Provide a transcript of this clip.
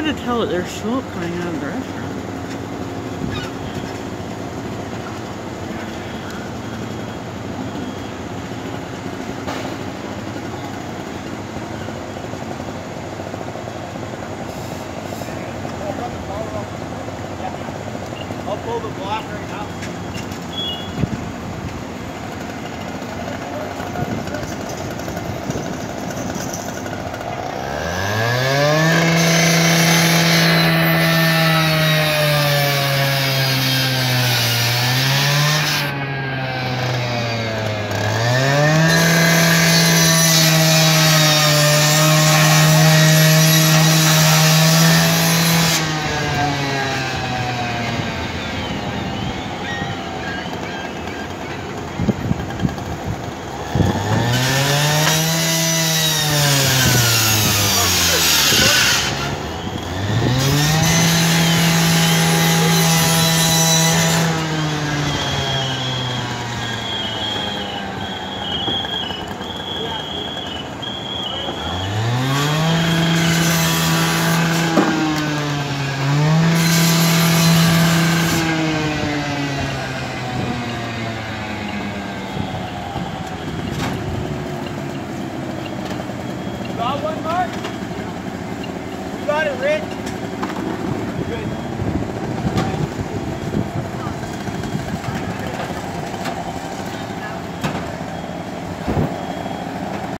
hard to tell that there's smoke coming out of the restaurant. I'll pull the block right now. Got one, Mark? You got it, Rick?